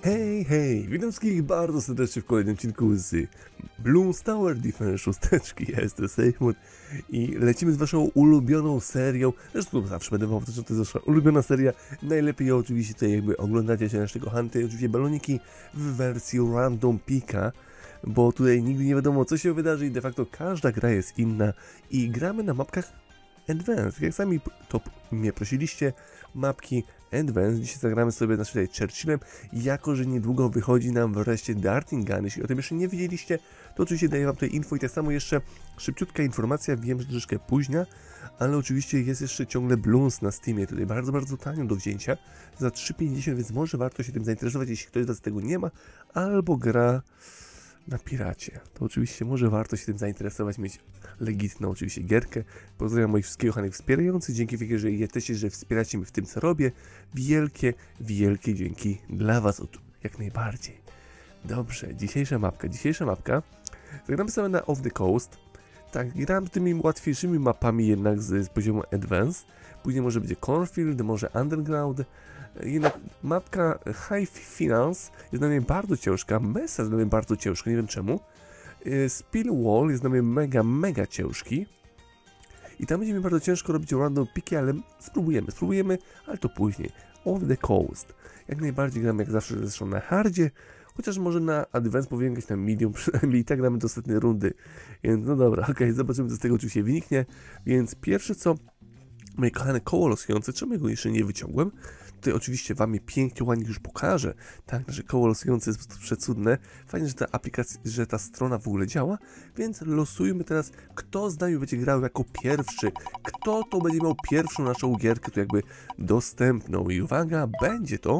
Hej, hej, witam wszystkich bardzo serdecznie w kolejnym odcinku z Bloons Tower Defense 6. Ja jestem Sejmut i lecimy z waszą ulubioną serią. Zresztą zawsze będę wam powtarzał, to jest wasza ulubiona seria. Najlepiej oczywiście tutaj jakby oglądacie się naszego Hunty, oczywiście baloniki w wersji Random Picka, bo tutaj nigdy nie wiadomo co się wydarzy i de facto każda gra jest inna i gramy na mapkach Advanced. Jak sami to mnie prosiliście, mapki Advanced. Dzisiaj zagramy sobie na tutaj Churchillem, jako że niedługo wychodzi nam wreszcie Darting Gun. Jeśli o tym jeszcze nie wiedzieliście, to oczywiście daję wam tutaj info i tak samo jeszcze szybciutka informacja, wiem, że troszeczkę późna, ale oczywiście jest jeszcze ciągle Bloons na Steamie, tutaj bardzo tanio do wzięcia, za 3,50, więc może warto się tym zainteresować, jeśli ktoś z was tego nie ma, albo gra na piracie. To oczywiście może warto się tym zainteresować, mieć legitną oczywiście gierkę. Pozdrawiam moich wszystkich kochanych wspierających, dzięki wielkie, że jesteście, że wspieracie mnie w tym co robię. Wielkie dzięki dla was, jak najbardziej. Dobrze, dzisiejsza mapka. Zagramy sobie na Off the Coast. Tak, grałem tymi łatwiejszymi mapami jednak z poziomu Advanced. Później może będzie Cornfield, może Underground. Jednak mapka High Finance jest dla mnie bardzo ciężka, Mesa jest dla mnie bardzo ciężka, nie wiem czemu. Spill Wall jest dla mnie mega ciężki. I tam będzie mi bardzo ciężko robić random piki, ale spróbujemy, ale to później. Off the Coast. Jak najbardziej gram jak zawsze zresztą na hardzie, chociaż może na Advance powinien grać na medium, przynajmniej i tak gramy do setnej rundy. Więc no dobra, okej, zobaczymy co z tego oczywiście wyniknie. Więc pierwsze co, moje kochane koło losujące, czemu ja go jeszcze nie wyciągłem? Tutaj oczywiście wam je pięknie, ładnie już pokażę. Tak, nasze koło losujące jest przecudne. Fajnie, że ta aplikacja, że ta strona w ogóle działa. Więc losujmy teraz, kto z nami będzie grał jako pierwszy. Kto to będzie miał pierwszą naszą gierkę tu jakby dostępną. I uwaga, będzie to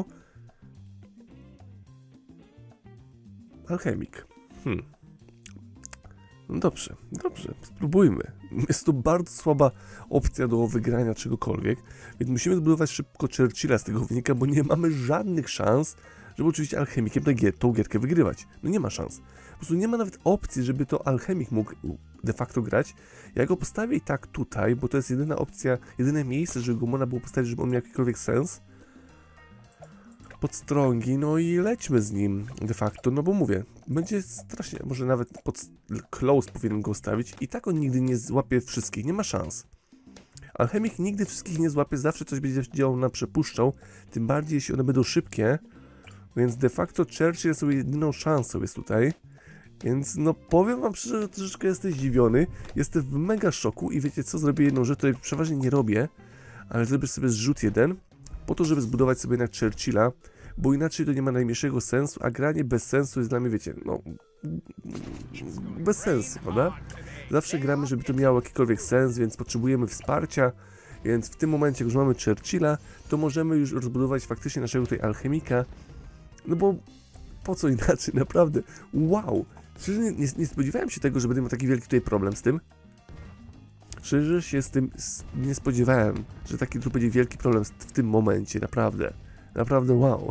Alchemik. No dobrze, spróbujmy. Jest to bardzo słaba opcja do wygrania czegokolwiek, więc musimy zbudować szybko Churchilla z tego wynika, bo nie mamy żadnych szans, żeby oczywiście alchemikiem tą gierkę wygrywać. No nie ma szans. Po prostu nie ma nawet opcji, żeby to alchemik mógł de facto grać. Ja go postawię i tak tutaj, bo to jest jedyna opcja, jedyne miejsce, żeby go można było postawić, żeby on miał jakikolwiek sens. Podstrągi, no i lećmy z nim de facto, no bo mówię, będzie strasznie, może nawet pod close powinienem go ustawić i tak on nigdy nie złapie wszystkich, nie ma szans. Alchemik nigdy wszystkich nie złapie, zawsze coś będzie działał na przepuszczał, tym bardziej jeśli one będą szybkie, więc de facto Churchill jest sobie jedyną szansą jest tutaj, więc no powiem wam szczerze, że troszeczkę jestem zdziwiony, jestem w mega szoku i wiecie co, zrobię jedną rzecz, której przeważnie nie robię, ale zrobię sobie zrzut jeden, po to, żeby zbudować sobie jednak Churchilla, bo inaczej to nie ma najmniejszego sensu, a granie bez sensu jest dla mnie, wiecie, no, bez sensu, prawda? Zawsze gramy, żeby to miało jakikolwiek sens, więc potrzebujemy wsparcia, więc w tym momencie, jak już mamy Churchilla, to możemy już rozbudować faktycznie naszego tutaj alchemika, no bo po co inaczej, naprawdę, wow! Szczerze nie spodziewałem się tego, że będę miał taki wielki tutaj problem z tym. Szczerze się z tym nie spodziewałem, że taki tu będzie wielki problem w tym momencie, naprawdę wow.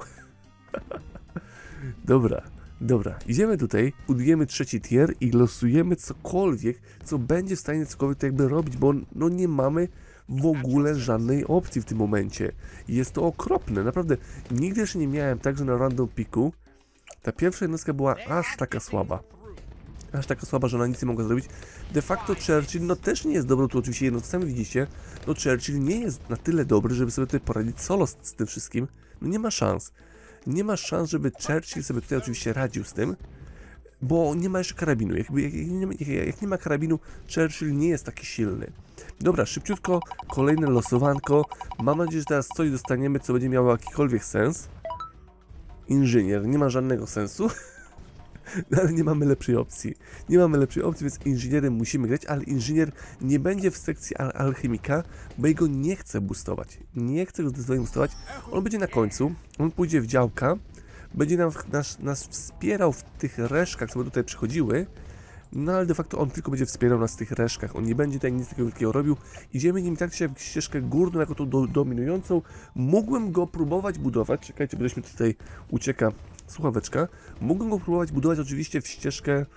Dobra, idziemy tutaj, budujemy trzeci tier i losujemy cokolwiek, co będzie w stanie cokolwiek to jakby robić, bo no nie mamy w ogóle żadnej opcji w tym momencie. Jest to okropne, naprawdę, nigdy jeszcze nie miałem tak, że na random picku ta pierwsza jednostka była aż taka słaba, że ona nic nie mogła zrobić. De facto Churchill, no też nie jest dobry, tu oczywiście jedno, sami widzicie, no Churchill nie jest na tyle dobry, żeby sobie tutaj poradzić solo z tym wszystkim, no nie ma szans. Nie ma szans, żeby Churchill sobie tutaj oczywiście radził z tym, bo nie ma jeszcze karabinu. Jak nie ma karabinu, Churchill nie jest taki silny. Dobra, szybciutko, kolejne losowanko. Mam nadzieję, że teraz coś dostaniemy, co będzie miało jakikolwiek sens. Inżynier, nie ma żadnego sensu. No, ale nie mamy lepszej opcji, więc inżynierem musimy grać, ale inżynier nie będzie w sekcji alchemika, bo jego nie chcę boostować, on będzie na końcu, on pójdzie w działka, będzie nas wspierał w tych reszkach, co tutaj przychodziły, no ale de facto on tylko będzie wspierał nas w tych reszkach, on nie będzie tutaj nic takiego wielkiego robił, idziemy nim tak się w ścieżkę górną, jako tą dominującą, mógłbym go próbować budować, czekajcie, bośmy tutaj ucieka słuchaweczka. Mógłbym go próbować budować oczywiście w ścieżkę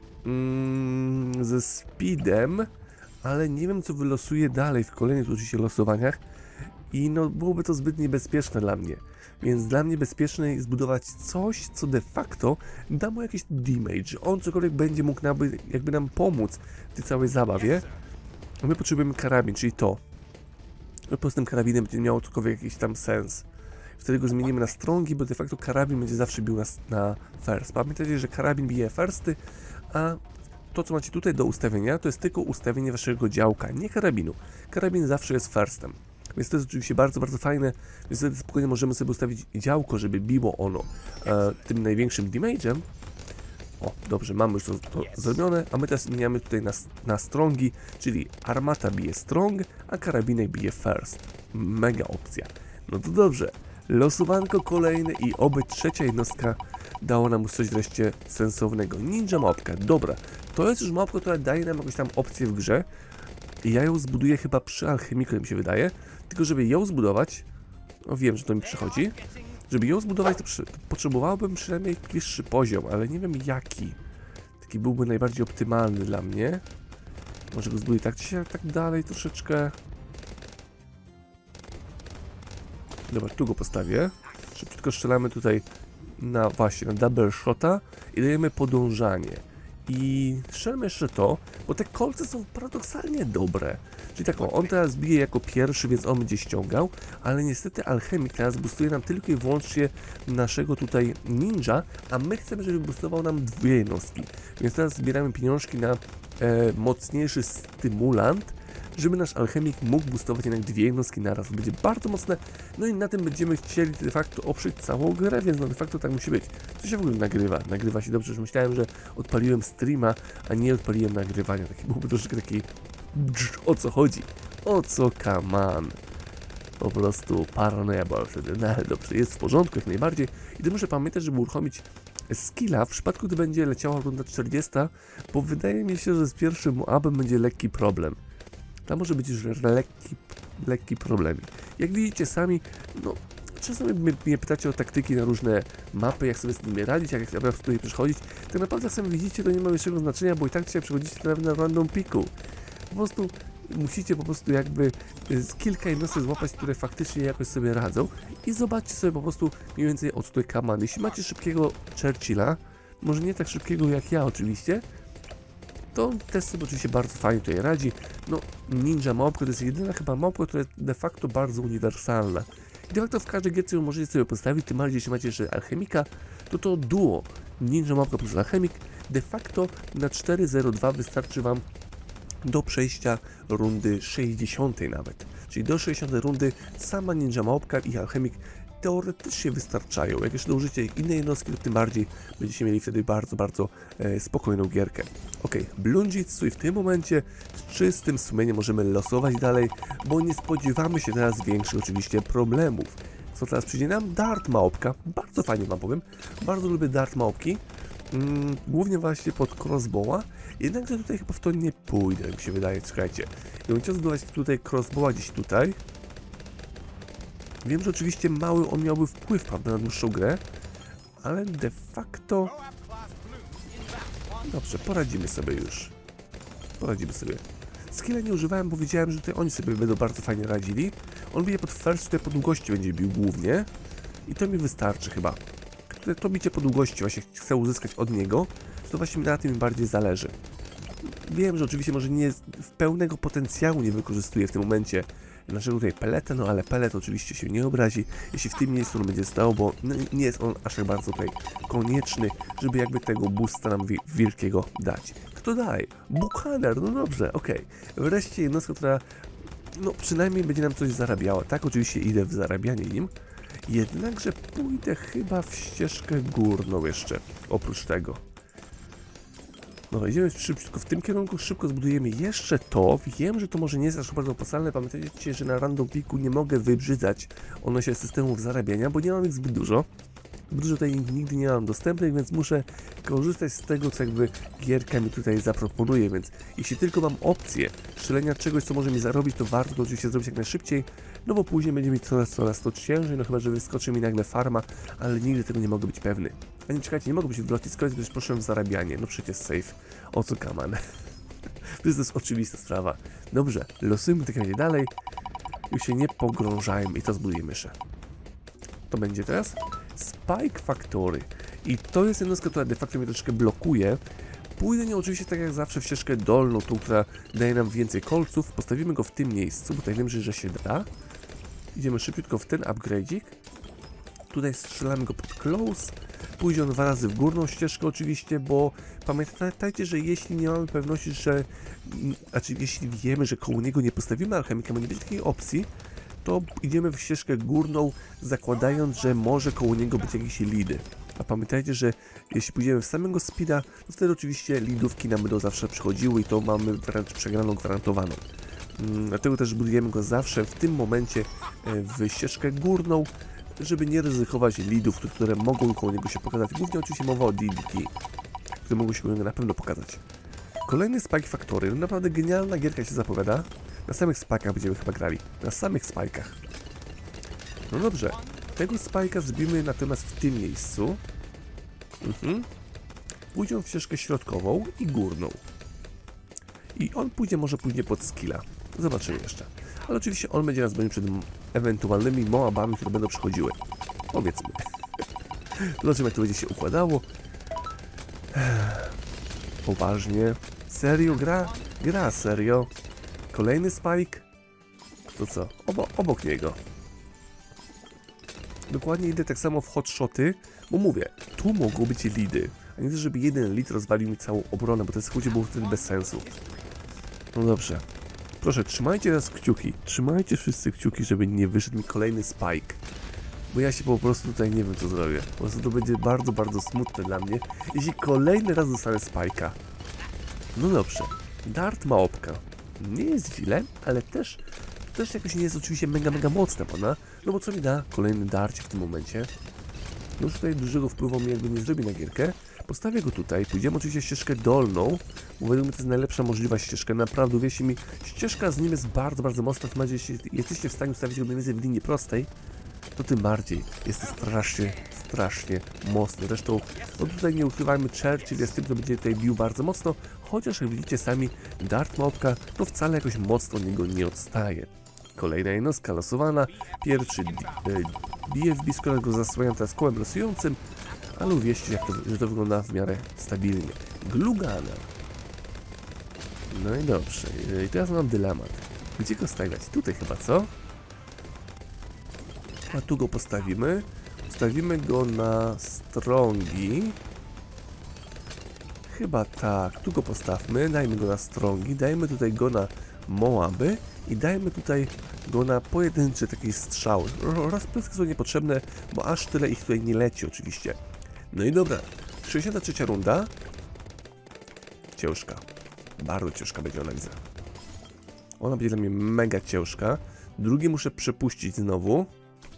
ze speedem, ale nie wiem co wylosuje dalej w kolejnych oczywiście losowaniach I no byłoby to zbyt niebezpieczne dla mnie. Więc dla mnie bezpieczne jest zbudować coś, co de facto da mu jakiś damage. On cokolwiek będzie mógł jakby nam pomóc w tej całej zabawie. A my potrzebujemy karabin, czyli to. No po tym karabinem będzie miało cokolwiek jakiś tam sens. Wtedy go zmienimy na strongi, bo de facto karabin będzie zawsze bił na first. Pamiętajcie, że karabin bije firsty, a to, co macie tutaj do ustawienia, to jest tylko ustawienie waszego działka, nie karabinu. Karabin zawsze jest firstem. Więc to jest oczywiście bardzo, bardzo fajne, więc wtedy spokojnie możemy sobie ustawić działko, żeby biło ono tym największym damage'em. O, dobrze, mamy już to zrobione, a my teraz zmieniamy tutaj na strongi, czyli armata bije strong, a karabinek bije first. Mega opcja. No to dobrze, losowanko kolejne i oby trzecia jednostka dało nam coś wreszcie sensownego. Ninja małpka, dobra, to jest już małpka, która daje nam jakąś tam opcję w grze. I ja ją zbuduję chyba przy alchemiku, mi się wydaje. Tylko żeby ją zbudować, no wiem, że to mi przychodzi. Żeby ją zbudować, to potrzebowałbym przynajmniej bliższy poziom, ale nie wiem jaki. Taki byłby najbardziej optymalny dla mnie. Może go zbuduję tak czy tak dalej troszeczkę. Dobra, tu go postawię. Szybciutko strzelamy tutaj na właśnie, na double shota i dajemy podążanie. I strzelmy jeszcze to, bo te kolce są paradoksalnie dobre. Czyli tak, on teraz bije jako pierwszy, więc on będzie ściągał, ale niestety alchemik teraz boostuje nam tylko i wyłącznie naszego tutaj ninja, a my chcemy, żeby boostował nam dwie jednostki. Więc teraz zbieramy pieniążki na mocniejszy stymulant, żeby nasz alchemik mógł boostować jednak dwie jednostki naraz. Będzie bardzo mocne, no i na tym będziemy chcieli de facto oprzeć całą grę, więc no de facto tak musi być. Co się w ogóle nagrywa? Nagrywa się dobrze, że myślałem, że odpaliłem streama, a nie odpaliłem nagrywania. Taki byłby troszeczkę taki... O co chodzi? O co, come on? Po prostu paranoja była wtedy, no ale dobrze, jest w porządku jak najbardziej. I to muszę pamiętać, żeby uruchomić skilla w przypadku, gdy będzie leciała runda 40, bo wydaje mi się, że z pierwszym abem będzie lekki problem. Tam może być już lekki problem. Jak widzicie sami, no czasami mnie pytacie o taktyki na różne mapy, jak sobie z nimi radzić, jak tutaj przechodzić. Tak naprawdę jak sami widzicie, to nie ma większego znaczenia, bo i tak dzisiaj przechodzicie nawet na random piku. Po prostu musicie jakby z kilka jednostek złapać, które faktycznie jakoś sobie radzą i zobaczcie sobie po prostu mniej więcej od tej kamandy. Jeśli macie szybkiego Churchilla, może nie tak szybkiego jak ja oczywiście, to też sobie oczywiście bardzo fajnie tutaj radzi. No, ninja małpka to jest jedyna chyba małpka, która jest de facto bardzo uniwersalna. I de facto w każdej gierce ją możecie sobie postawić, tym bardziej jeśli macie jeszcze alchemika, to duo ninja małpka plus alchemik de facto na 4.02 wystarczy wam do przejścia rundy 60 nawet. Czyli do 60 rundy sama ninja małpka i alchemik teoretycznie wystarczają. Jak jeszcze dołożycie inne jednostki, to tym bardziej będziecie mieli wtedy bardzo, bardzo spokojną gierkę. Ok, Blunjitsu i w tym momencie z czystym sumieniem możemy losować dalej, bo nie spodziewamy się teraz większych oczywiście problemów. Co teraz przyjdzie nam? Dart małpka. Bardzo fajnie wam powiem. Bardzo lubię dart małpki. Głównie właśnie pod crossbowa. Jednakże tutaj chyba w to nie pójdę, jak mi się wydaje. Słuchajcie, ja bym chciał zbudować tutaj crossbowa gdzieś tutaj. Wiem, że oczywiście mały on miałby wpływ, prawda, na dłuższą grę, ale de facto... Dobrze, poradzimy sobie już. Poradzimy sobie. Skilla nie używałem, bo wiedziałem, że tutaj oni sobie będą bardzo fajnie radzili. On bije pod first, tutaj po długości będzie bił głównie. I to mi wystarczy chyba. To bicie po długości właśnie chcę uzyskać od niego, to właśnie na tym mi bardziej zależy. Wiem, że oczywiście może nie w pełnego potencjału nie wykorzystuję w tym momencie naszego tutaj peleta, no ale pelet oczywiście się nie obrazi, jeśli w tym miejscu on będzie stał, bo no, nie jest on aż tak bardzo tutaj konieczny, żeby jakby tego boosta nam wielkiego dać. Kto dalej? Buchaner, no dobrze, okej. Wreszcie jednostka, która no przynajmniej będzie nam coś zarabiała. Tak, oczywiście idę w zarabianie nim, jednakże pójdę chyba w ścieżkę górną jeszcze, oprócz tego. No, idziemy szybko w tym kierunku, szybko zbudujemy jeszcze to. Wiem, że to może nie jest aż bardzo opłacalne. Pamiętajcie, że na random piku nie mogę wybrzydzać się systemów zarabiania, bo nie mam ich zbyt dużo. Dużo tutaj nigdy nie mam dostępnych, więc muszę korzystać z tego, co jakby gierka mi tutaj zaproponuje, więc jeśli tylko mam opcję strzelenia czegoś, co może mi zarobić, to warto to oczywiście zrobić jak najszybciej, no bo później będzie mi coraz to ciężej, no chyba, że wyskoczy mi nagle farma, ale nigdy tego nie mogę być pewny. A nie, czekajcie, nie mogę być w lotnisko, więc poszedłem w zarabianie, no przecież safe, o co kaman. To jest oczywista sprawa. Dobrze, losujmy tak dalej. Już się nie pogrążajmy i to zbudujemy jeszcze. To będzie teraz Spike Factory. I to jest jednostka, która de facto mnie troszeczkę blokuje. Pójdę nią oczywiście tak jak zawsze w ścieżkę dolną, tą, która daje nam więcej kolców. Postawimy go w tym miejscu, bo tutaj wiem, że się da. Idziemy szybciutko w ten upgrade'ik. Tutaj strzelamy go pod close. Pójdzie on 2 razy w górną ścieżkę oczywiście, bo pamiętajcie, że jeśli nie mamy pewności, że... Znaczy, jeśli wiemy, że koło niego nie postawimy alchemika, bo nie będzie takiej opcji, to idziemy w ścieżkę górną, zakładając, że może koło niego być jakiś lead. A pamiętajcie, że jeśli pójdziemy w samego speeda, to wtedy oczywiście leadówki nam będą zawsze przychodziły i to mamy wręcz przegraną gwarantowaną. Dlatego też budujemy go zawsze w tym momencie w ścieżkę górną, żeby nie ryzykować leadów, które mogą koło niego się pokazać. Głównie oczywiście mowa o DDT, które mogą się koło niego na pewno pokazać. Kolejny Spike Factory, naprawdę genialna gierka się zapowiada. Na samych spikach będziemy chyba grali. Na samych spikach. No dobrze. Tego spajka zrobimy natomiast w tym miejscu. Pójdzie on w ścieżkę środkową i górną. I on pójdzie może później pod skilla. Zobaczymy jeszcze. Ale oczywiście on będzie nas bronił przed ewentualnymi moabami, które będą przychodziły. Powiedzmy. Zobaczymy, jak to będzie się układało. Poważnie. Serio gra? Gra serio. Kolejny spike. To co? Obok niego. Dokładnie idę tak samo w hotshoty, bo mówię, tu mogą być lidy. A nie to, żeby jeden lead rozwalił mi całą obronę, bo to jest było wtedy bez sensu. No dobrze. Proszę, trzymajcie teraz kciuki. Trzymajcie wszyscy kciuki, żeby nie wyszedł mi kolejny spike. Bo ja się po prostu tutaj nie wiem, co zrobię. Po prostu to będzie bardzo, bardzo smutne dla mnie, jeśli kolejny raz dostanę spike'a. No dobrze. Dart małpka. Nie jest źle, ale też jakoś nie jest oczywiście mega mocna, prawda? No bo co mi da kolejny darcie w tym momencie? No już tutaj dużego wpływu mi jakby nie zrobi na gierkę. Postawię go tutaj, pójdziemy oczywiście ścieżkę dolną, bo według mnie to jest najlepsza możliwa ścieżka. Naprawdę, uwierzcie mi, ścieżka z nim jest bardzo mocna, tym bardziej jeśli jesteście w stanie ustawić go mniej więcej w linii prostej, to tym bardziej jest to strasznie mocny. Zresztą, no tutaj nie ukrywajmy, Churchill jest tym, kto będzie tutaj bił bardzo mocno, chociaż jak widzicie sami, Dart małpka to wcale jakoś mocno od niego nie odstaje. Kolejna jednostka losowana, pierwszy BFB, z którego zasłaniam teraz kołem losującym, ale uwierzcie, że to wygląda w miarę stabilnie. Glugana. No i dobrze, i teraz mam dylemat. Gdzie go stawiać? Tutaj chyba, co? A tu go postawimy. Postawimy go na strongi. Chyba tak, tu go postawmy, dajmy go na strongi, dajmy tutaj go na moaby i dajmy tutaj go na pojedyncze takie strzały. Rozpryski są niepotrzebne, bo aż tyle ich tutaj nie leci oczywiście. No i dobra, 63 runda. Ciężka. Bardzo ciężka będzie ona, widzę. Ona będzie dla mnie mega ciężka. Drugi muszę przepuścić znowu.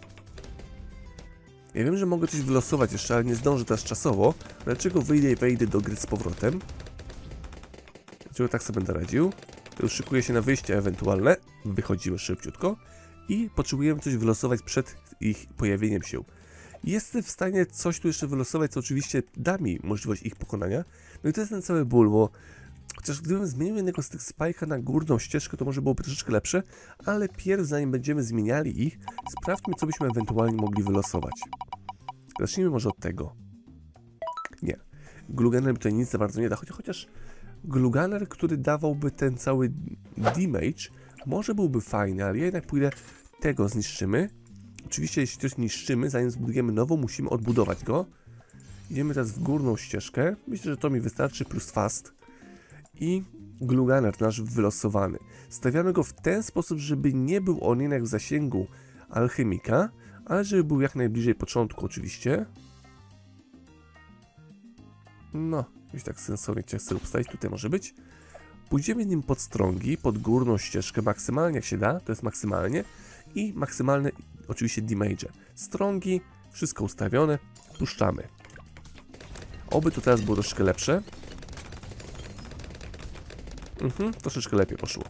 Ja wiem, że mogę coś wylosować jeszcze, ale nie zdążę teraz czasowo. Dlaczego wyjdę i wejdę do gry z powrotem? Dlaczego tak sobie będę radził? To już szykuję się na wyjście ewentualne. Wychodzimy szybciutko. I potrzebujemy coś wylosować przed ich pojawieniem się. Jestem w stanie coś tu jeszcze wylosować, co oczywiście da mi możliwość ich pokonania. No i to jest ten cały ból, bo chociaż gdybym zmienił jednego z tych spajka na górną ścieżkę, to może byłoby troszeczkę lepsze, ale pierw zanim będziemy zmieniali ich, sprawdźmy, co byśmy ewentualnie mogli wylosować. Zacznijmy może od tego. Nie. Gluganer tutaj nic za bardzo nie da, chociaż Gluganer, który dawałby ten cały damage, może byłby fajny, ale ja jednak pójdę, tego zniszczymy. Oczywiście jeśli coś niszczymy, zanim zbudujemy nową, musimy odbudować go. Idziemy teraz w górną ścieżkę. Myślę, że to mi wystarczy, plus fast. I Gluganer nasz wylosowany. Stawiamy go w ten sposób, żeby nie był on jednak w zasięgu alchemika, ale żeby był jak najbliżej początku oczywiście. No, już tak sensownie chcę ustawić, tutaj może być. Pójdziemy nim pod strągi, pod górną ścieżkę, maksymalnie jak się da, to jest maksymalnie. I maksymalne oczywiście damage. Strągi, wszystko ustawione, puszczamy. Oby to teraz było troszeczkę lepsze. Troszeczkę lepiej poszło.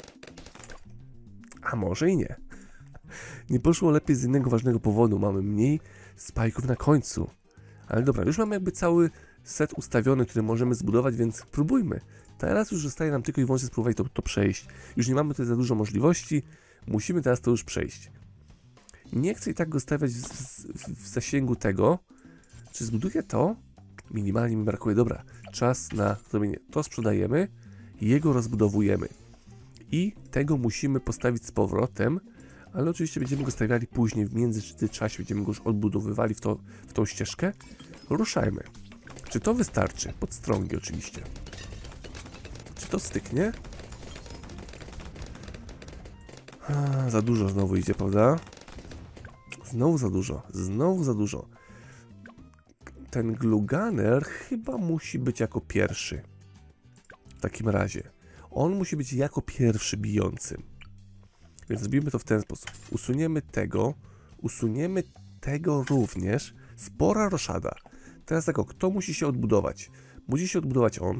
A może i nie. Nie poszło lepiej z innego ważnego powodu. Mamy mniej spajków na końcu. Ale dobra, już mamy jakby cały set ustawiony, który możemy zbudować, więc próbujmy. Teraz już zostaje nam tylko i wyłącznie spróbować to przejść. Już nie mamy tutaj za dużo możliwości. Musimy teraz to już przejść. Nie chcę i tak go stawiać w zasięgu tego. Czy zbuduję to? Minimalnie mi brakuje. Dobra, czas na zrobienie. To sprzedajemy, jego rozbudowujemy. I tego musimy postawić z powrotem, ale oczywiście będziemy go stawiali później, w międzyczasie będziemy go już odbudowywali w tą ścieżkę. Ruszajmy. Czy to wystarczy? Podstrągi oczywiście. Czy to styknie? Za dużo znowu idzie, prawda? Znowu za dużo. Znowu za dużo. Ten gluganer chyba musi być jako pierwszy. W takim razie. On musi być jako pierwszy bijącym. Więc zrobimy to w ten sposób. Usuniemy tego również. Spora roszada. Teraz tak, kto musi się odbudować? Musi się odbudować on.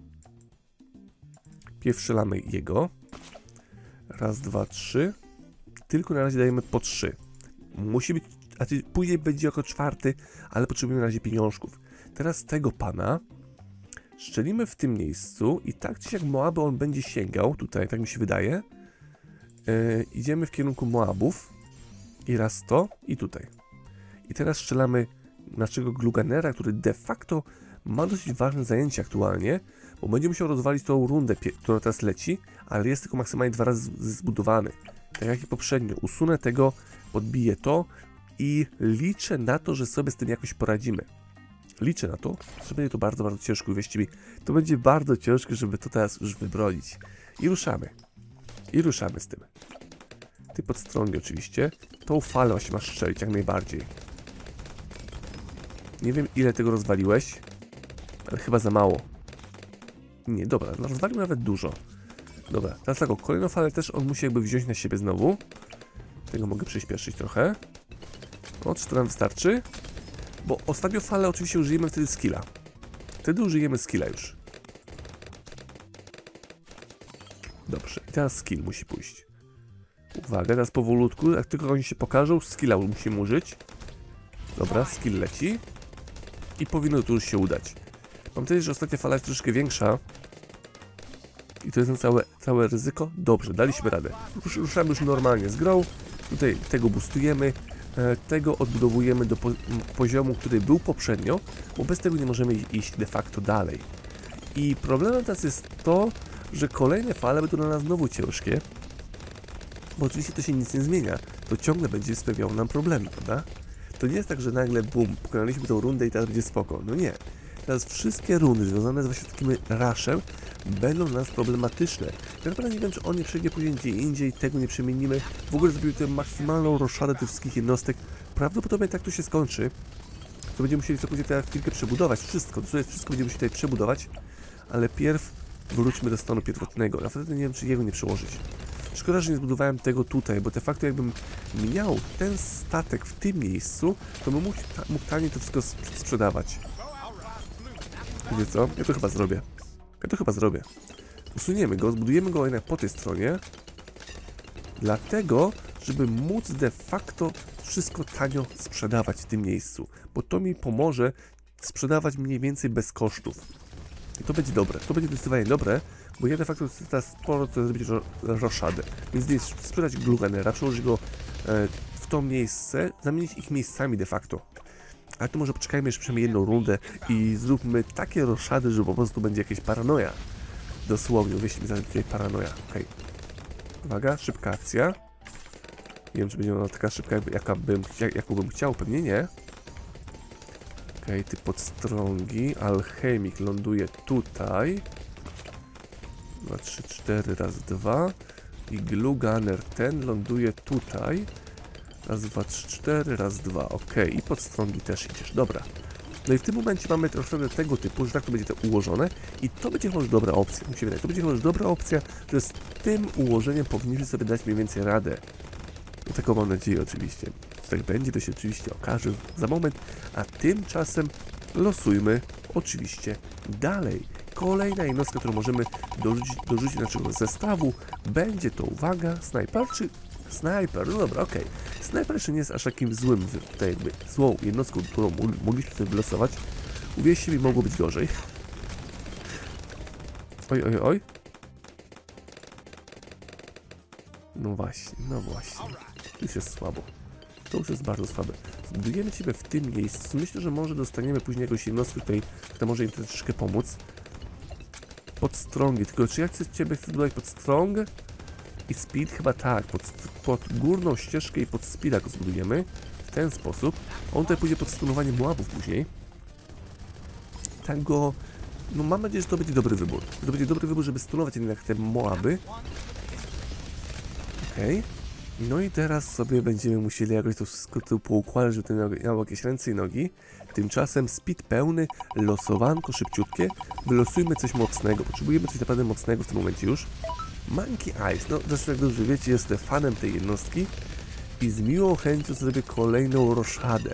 Pierw strzelamy jego. Raz, dwa, trzy. Tylko na razie dajemy po 3. Musi być, później będzie jako 4, ale potrzebujemy na razie pieniążków. Teraz tego pana strzelimy w tym miejscu i tak czy siak Moabu on będzie sięgał, tutaj, tak mi się wydaje. Idziemy w kierunku Moabów i raz to i tutaj. I teraz strzelamy naszego gluganera, który de facto ma dosyć ważne zajęcie aktualnie, bo będzie musiał rozwalić tą rundę, która teraz leci, ale jest tylko maksymalnie 2 razy zbudowany. Tak jak i poprzednio. Usunę tego, podbiję to i liczę na to, że sobie z tym jakoś poradzimy. Liczę na to, że będzie to bardzo, bardzo ciężko. Uwierzcie mi, to będzie bardzo ciężko, żeby to teraz już wybronić. I ruszamy. I ruszamy z tym. Ty podstrągi oczywiście. Tą falę właśnie masz strzelić jak najbardziej. Nie wiem, ile tego rozwaliłeś, ale chyba za mało. Nie, dobra, rozwalił nawet dużo. Dobra, teraz tak, kolejną falę też on musi jakby wziąć na siebie znowu. Tego mogę przyspieszyć trochę. O, czy to nam wystarczy? Bo ostatnią falę oczywiście użyjemy wtedy skilla. Wtedy użyjemy skilla już. Dobrze, i teraz skill musi pójść. Uwaga, teraz powolutku, jak tylko oni się pokażą, skilla musimy użyć. Dobra, skill leci. I powinno to już się udać. Mam nadzieję, że ostatnia fala jest troszkę większa. I to jest na całe ryzyko. Dobrze, daliśmy radę. Ruszamy już normalnie z grą. Tutaj tego boostujemy. Tego odbudowujemy do poziomu, który był poprzednio, bo bez tego nie możemy iść de facto dalej. I problemem teraz jest to, że kolejne fale będą dla nas znowu ciężkie, bo oczywiście to się nic nie zmienia. To ciągle będzie sprawiało nam problemy, prawda? To nie jest tak, że nagle bum, pokonaliśmy tą rundę i teraz będzie spoko. No nie. Teraz wszystkie rundy związane z właśnie takim rushem będą dla nas problematyczne. Tak naprawdę nie wiem, czy on nie przejdzie później gdzie indziej, tego nie przemienimy. W ogóle zrobimy tę maksymalną roszadę tych wszystkich jednostek. Prawdopodobnie tak to się skończy. To będziemy musieli sobie teraz chwilkę przebudować wszystko. Wszystko będziemy musieli tutaj przebudować. Ale pierw wróćmy do stanu pierwotnego. Naprawdę nie wiem, czy jego nie przełożyć. Szkoda, że nie zbudowałem tego tutaj, bo de facto jakbym miał ten statek w tym miejscu, to bym mógł taniej to wszystko sprzedawać. Wiecie co? Ja to chyba zrobię. Usuniemy go, zbudujemy go jednak po tej stronie. Dlatego, żeby móc de facto wszystko tanio sprzedawać w tym miejscu. Bo to mi pomoże sprzedawać mniej więcej bez kosztów. I to będzie dobre. To będzie zdecydowanie dobre, bo ja de facto chcę teraz sporo to zrobić roszadę. Więc nie sprzedać gluganera, przełożyć go w to miejsce, zamienić ich miejscami de facto. Ale to może poczekajmy jeszcze przynajmniej jedną rundę i zróbmy takie roszady, że po prostu będzie jakieś paranoja. Dosłownie, uwierzcie mi, tutaj paranoja. Okej. Uwaga, szybka akcja. Nie wiem, czy będzie ona taka szybka, jaką bym chciał, pewnie nie. Okej, ty podstrągi. Alchemik ląduje tutaj. 2, 3, 4, raz, 2. I gluganer ten ląduje tutaj. Raz, 2, 3, 4, raz, 2. Okej, i podstrągi też idziesz. Dobra. No i w tym momencie mamy troszkę tego typu, że tak to będzie to ułożone. I to będzie chyba już dobra opcja. Mi się wydaje, to będzie chyba już dobra opcja, że z tym ułożeniem powinniśmy sobie dać mniej więcej radę. No taką mam nadzieję oczywiście. Czy tak będzie, to się oczywiście okaże za moment. A tymczasem losujmy oczywiście dalej. Kolejna jednostka, którą możemy dorzucić do naszego zestawu, będzie to, uwaga, snajper czy... Snajper, no dobra, okej. Snajper jeszcze nie jest aż takim złym, tutaj jakby złą jednostką, którą mogliśmy sobie wylosować. Uwierzcie mi, mogło być gorzej. Oj, oj, oj. No właśnie, no właśnie. To już jest słabo. To już jest bardzo słabe. Zbudujemy ciebie w tym miejscu. Myślę, że może dostaniemy później jakąś jednostkę tutaj, która może im troszeczkę pomóc. Pod strongi, tylko czy ja chcę ciebie zbudować pod strong i speed? Chyba tak, pod górną ścieżkę i pod speeda go zbudujemy. W ten sposób. On tutaj pójdzie pod stunowanie Moabów później. Tak go... No mam nadzieję, że to będzie dobry wybór. To będzie dobry wybór, żeby stunować jednak te Moaby. Okej. No i teraz sobie będziemy musieli jakoś to wszystko tu poukładać, żeby to miało jakieś ręce i nogi. Tymczasem speed pełny, losowanko szybciutkie. Wylosujmy coś mocnego. Potrzebujemy coś naprawdę mocnego w tym momencie już. Monkey Eyes. No zresztą jak dobrze wiecie, jestem fanem tej jednostki. I z miłą chęcią zrobię kolejną roszadę.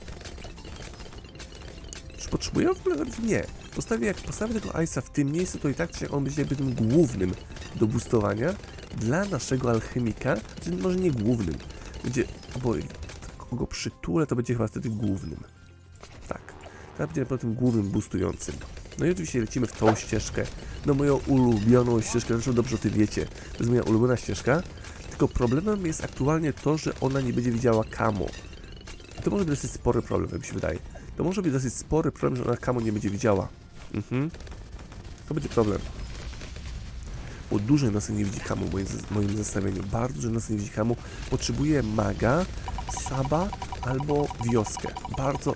Czy potrzebuję? W ogóle nie. Jak postawię tego Ice'a w tym miejscu, to i tak czy on będzie jakby tym głównym do boostowania dla naszego alchemika, czyli może nie głównym, będzie, bo go przytulę, to będzie chyba wtedy głównym. Tak, to będzie na pewno tym głównym boostującym. No i oczywiście lecimy w tą ścieżkę, no moją ulubioną ścieżkę, zresztą dobrze o tym wiecie, to jest moja ulubiona ścieżka, tylko problemem jest aktualnie to, że ona nie będzie widziała camo. To może być dosyć spory problem, jak mi się wydaje. To może być dosyć spory problem, że ona camo nie będzie widziała. To będzie problem. Bo dużo nas nie widzi kamu w moim zestawieniu. Bardzo dużo nas nie widzi kamu. Potrzebuję maga, saba albo wioskę. Bardzo...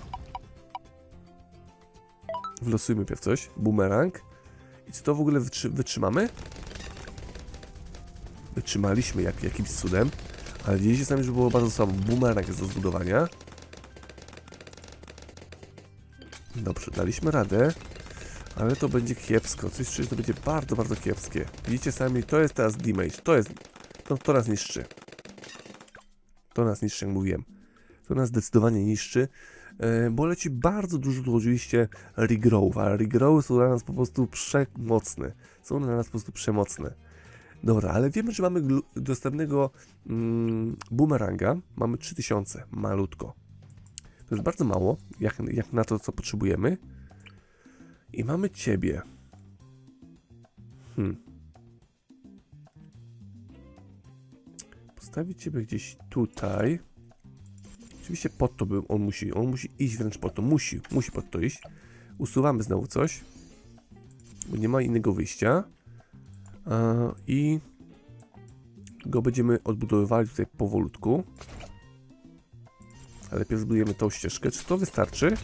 Wlosujmy pierw coś. Boomerang. I co to w ogóle wytrzymamy? Wytrzymaliśmy jakimś cudem. Ale widzicie sami, że było bardzo słabo. Boomerang jest do zbudowania. Dobrze, daliśmy radę. Ale to będzie kiepsko. Coś czuję, że to będzie bardzo, bardzo kiepskie. Widzicie sami, to jest teraz damage. To nas niszczy. To nas niszczy, jak mówiłem. To nas zdecydowanie niszczy. Bo leci bardzo dużo tu oczywiście regrowów. A regrowy są dla nas po prostu przemocne. Są dla nas po prostu przemocne. Dobra, ale wiemy, że mamy dostępnego boomeranga. Mamy 3000. Malutko. To jest bardzo mało, jak na to, co potrzebujemy. I mamy ciebie. Postawić ciebie gdzieś tutaj. Oczywiście pod to on musi iść wręcz pod to. Musi pod to iść. Usuwamy znowu coś. Bo nie ma innego wyjścia. I go będziemy odbudowywali tutaj powolutku. Ale najpierw zbudujemy tą ścieżkę. Czy to wystarczy?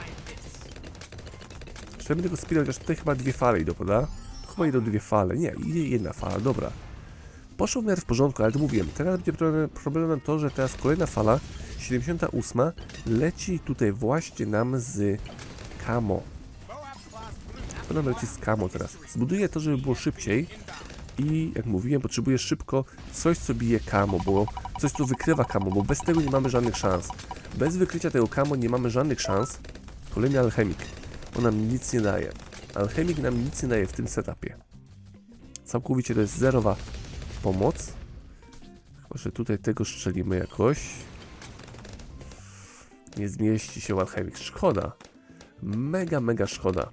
Trzeba tego speeda, chociaż tutaj chyba dwie fale idą, prawda? Chyba idą dwie fale. Nie, idzie jedna fala, dobra. Poszło w miarę w porządku, ale to mówiłem. Teraz będzie problemem to, że teraz kolejna fala, 78, leci tutaj właśnie nam z camo. To nam leci z camo teraz. Zbuduję to, żeby było szybciej. I jak mówiłem, potrzebuję szybko coś, co bije camo, bo coś, co wykrywa camo, bo bez tego nie mamy żadnych szans. Bez wykrycia tego camo nie mamy żadnych szans. Kolejny alchemik. On nam nic nie daje. Alchemik nam nic nie daje w tym setupie. Całkowicie to jest zerowa pomoc. Chyba, że tutaj tego strzelimy jakoś. Nie zmieści się alchemik. Szkoda. Mega szkoda.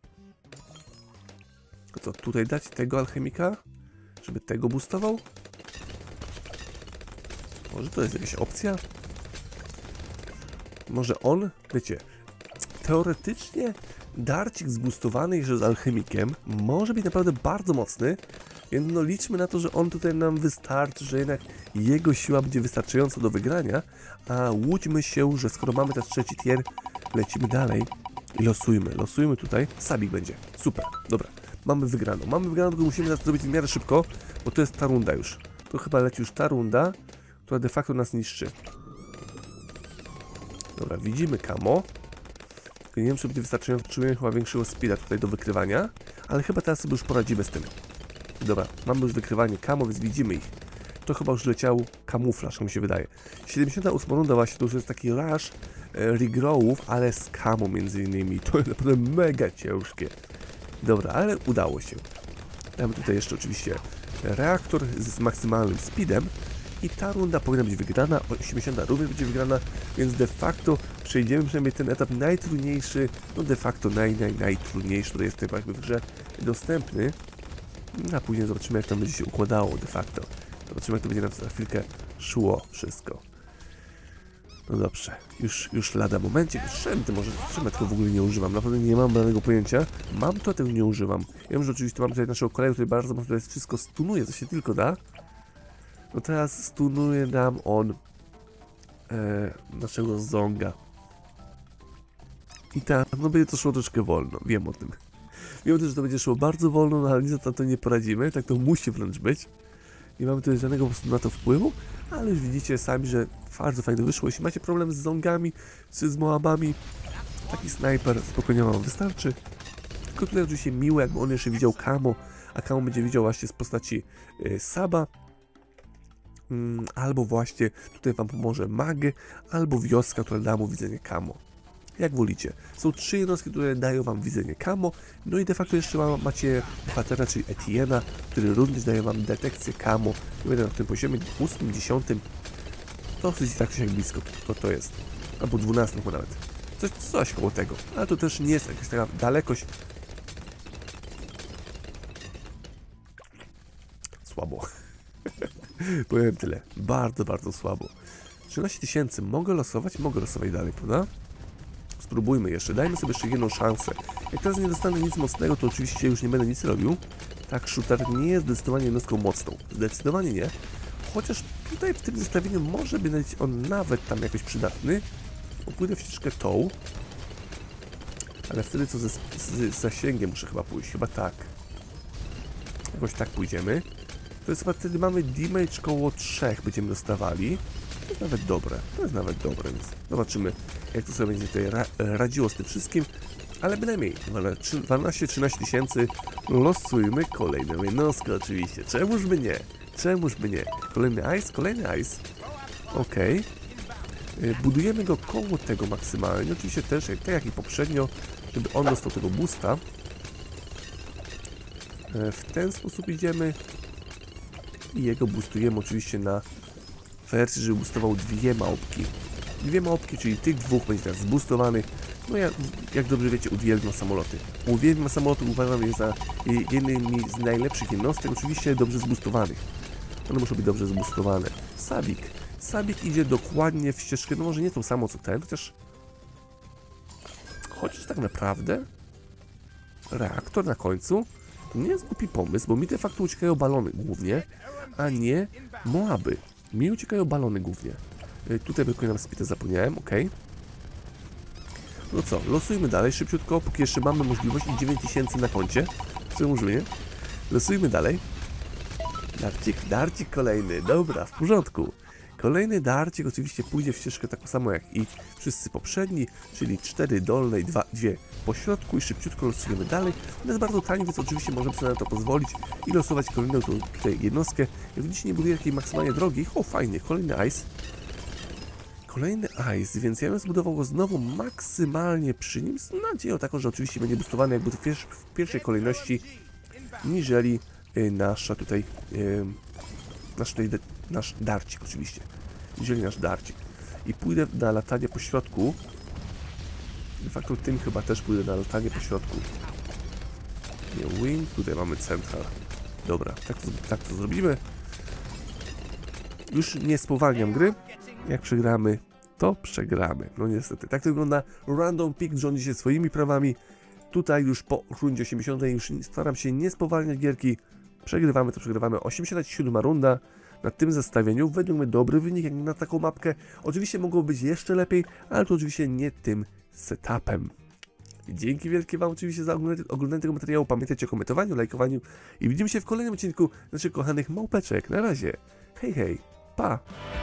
To co, tutaj dać tego alchemika? Żeby tego boostował? Może to jest jakaś opcja? Może on? Wiecie, teoretycznie darcik zboostowany jeszcze z alchemikiem może być naprawdę bardzo mocny, więc no liczmy na to, że on tutaj nam wystarczy, że jednak jego siła będzie wystarczająca do wygrania, a łudźmy się, że skoro mamy ten trzeci tier, lecimy dalej i losujmy tutaj, sabik będzie, super, dobra, mamy wygraną, tylko musimy teraz zrobić w miarę szybko, bo to jest ta runda już, to chyba leci już ta runda, która de facto nas niszczy. Dobra, widzimy camo. Nie wiem, czy będzie wystarczająco, potrzebujemy chyba większego speeda tutaj do wykrywania, ale chyba teraz sobie już poradzimy z tym. Dobra, mamy już wykrywanie camo, więc widzimy ich. To chyba już leciał kamuflaż, jak mi się wydaje. 78 runda właśnie, to już jest taki rush regrowów, ale z camo między innymi. To jest naprawdę mega ciężkie. Dobra, ale udało się. Mamy tutaj jeszcze oczywiście reaktor z maksymalnym speedem. I ta runda powinna być wygrana, 80 również będzie wygrana, więc de facto przejdziemy przynajmniej ten etap najtrudniejszy, no de facto najtrudniejszy, który jest tutaj jakby w grze dostępny, a później zobaczymy, jak tam będzie się układało de facto. Zobaczymy, jak to będzie nam za chwilkę szło wszystko. No dobrze, już lada momencie. Szczęty może, czym ja tego w ogóle nie używam? Naprawdę nie mam danego pojęcia. Mam to, a tego nie używam. Ja wiem, że oczywiście mam tutaj naszego kolegę, który bardzo mocno tutaj wszystko stunuje, co się tylko da. No teraz stunuje nam on naszego Zonga. I tak, no będzie to szło troszkę wolno, wiem o tym. Wiem o tym, że to będzie szło bardzo wolno, no ale nic na to nie poradzimy, tak to musi wręcz być. Nie mamy tutaj żadnego po prostu na to wpływu, ale już widzicie sami, że bardzo fajnie wyszło. Jeśli macie problem z Zongami czy z Moabami, taki snajper spokojnie wam wystarczy. Tylko tutaj oczywiście miłe, jakby on jeszcze widział Kamo, a Kamo będzie widział właśnie z postaci Saba. Albo właśnie tutaj wam pomoże Mag, albo wioska, która da mu widzenie Kamo. Jak wolicie. Są 3 jednostki, które dają wam widzenie Kamo, no i de facto jeszcze macie bohatera, czyli Etienne'a, który również daje wam detekcję Kamo. Nie będę na tym poziomie 8, 10. Dosyć tak się jak blisko to jest. Albo 12 nawet. Coś koło tego. Ale to też nie jest jakaś taka dalekość. Słabo. Powiem tyle. Bardzo, bardzo słabo. 13 000. Mogę losować dalej, prawda? Spróbujmy jeszcze, dajmy sobie jeszcze jedną szansę. Jak teraz nie dostanę nic mocnego, to oczywiście już nie będę nic robił. Tak, shooter nie jest zdecydowanie jednostką mocną. Zdecydowanie nie. Chociaż tutaj w tym zestawieniu może być on nawet tam jakoś przydatny. Bo pójdę w ścieżkę tą. Ale wtedy co z zasięgiem muszę chyba pójść. Chyba tak. Jakoś tak pójdziemy. To jest chyba wtedy mamy damage koło 3 będziemy dostawali. To jest nawet dobre. To jest nawet dobre, więc zobaczymy, jak to sobie będzie tutaj radziło z tym wszystkim. Ale bynajmniej 12-13 tysięcy. Losujmy kolejną jednostkę oczywiście. Czemuż by nie? Czemuż by nie? Kolejny ice. Okej. Budujemy go koło tego maksymalnie. Oczywiście też, tak jak i poprzednio, żeby on dostał tego boosta. W ten sposób idziemy. I jego boostujemy oczywiście na wersji, żeby boostował 2 małpki. 2 małpki, czyli tych 2 będzie teraz zboostowanych. No ja, jak dobrze wiecie, uwielbiam samoloty. Uwielbiam samoloty, uważam je za jednymi z najlepszych jednostek, oczywiście dobrze zboostowanych. One muszą być dobrze zboostowane. Sabik idzie dokładnie w ścieżkę, no może nie tą samą co ten, chociaż tak naprawdę reaktor na końcu to nie jest głupi pomysł, bo mi de facto uciekają balony głównie, a nie Moaby. Mi uciekają balony głównie. Tutaj brakuje nam speeda, zapomniałem, ok. No co, losujmy dalej szybciutko, póki jeszcze mamy możliwość i 9000 na koncie. Czemu nie? Losujmy dalej. Darcik kolejny, dobra, w porządku. Kolejny darcik oczywiście pójdzie w ścieżkę taką samą jak i wszyscy poprzedni, czyli 4 dolne i 2 po środku i szybciutko losujemy dalej. To jest bardzo tani, więc oczywiście możemy sobie na to pozwolić i losować kolejną tutaj jednostkę. Jak widzicie, nie buduję takiej maksymalnie drogi. O, fajnie, kolejny ice. Kolejny ice, więc ja bym zbudował go znowu maksymalnie przy nim, z nadzieją taką, że oczywiście będzie boostowany jakby w pierwszej kolejności, niżeli nasza tutaj, nasz darcik oczywiście, niżeli nasz darcik. I pójdę na latanie po środku, de facto tym chyba też pójdę na latanie po środku. Nie wing, tutaj mamy central. Dobra, tak to zrobimy. Już nie spowalniam gry. Jak przegramy, to przegramy. No niestety, tak to wygląda. Random Pick rządzi się swoimi prawami. Tutaj już po rundzie 80 już staram się nie spowalniać gierki. Przegrywamy, to przegrywamy. 87 runda na tym zestawieniu. Według mnie dobry wynik jak na taką mapkę. Oczywiście mogło być jeszcze lepiej, ale to oczywiście nie tym setupem. Dzięki wielkie wam oczywiście za oglądanie tego materiału. Pamiętajcie o komentowaniu, lajkowaniu i widzimy się w kolejnym odcinku naszych kochanych małpeczek. Na razie. Hej, hej. Pa!